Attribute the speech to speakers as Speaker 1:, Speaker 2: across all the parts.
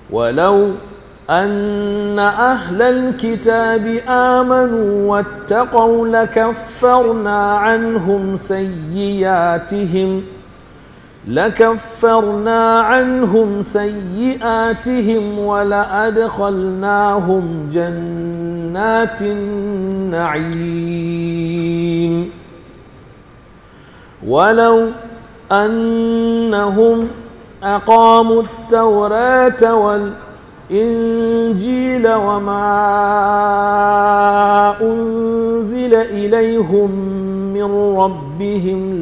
Speaker 1: ولو أن أهل الكتاب آمنوا واتقوا لكفرنا عنهم سيئاتهم ولأدخلناهم جنات النعيم ولو أنهم أقاموا التوراة والإنجيل وما أنزل إليهم من ربهم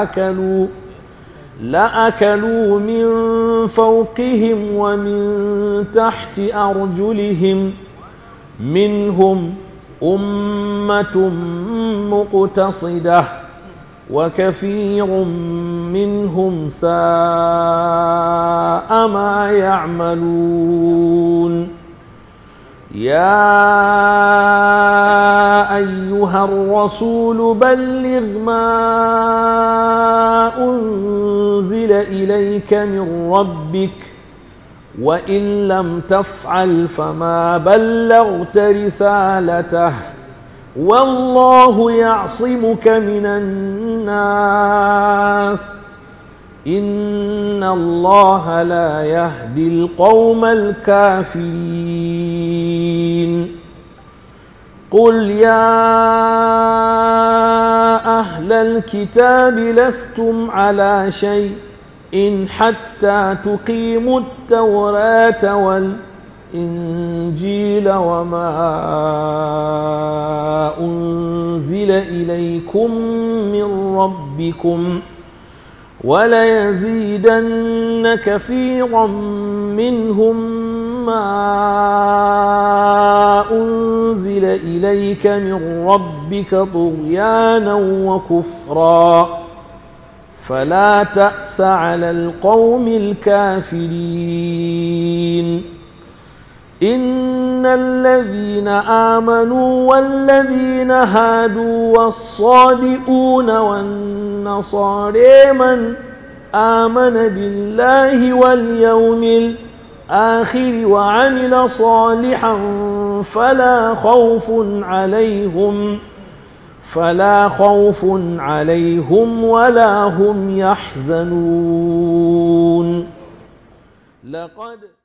Speaker 1: لأكلوا من فوقهم ومن تحت أرجلهم منهم أمة مقتصدة وكثير منهم ساء ما يعملون يا أيها الرسول بلغ ما أنزل إليك من ربك وإن لم تفعل فما بلغت رسالته والله يعصمك من الناس إن الله لا يهدي القوم الكافرين قل يا أهل الكتاب لستم على شيء إن حتى تقيموا التوراة والإنجيل وما أنزل إليكم من ربكم وليزيدن كثيرا منهم ما أنزل إليك من ربك طغيانا وكفرا فلا تأس على القوم الكافرين إن الذين آمنوا والذين هادوا والصابئون والنصارى من آمن بالله واليوم الآخر وعمل صالحا فلا خوف عليهم ولا هم يحزنون لقد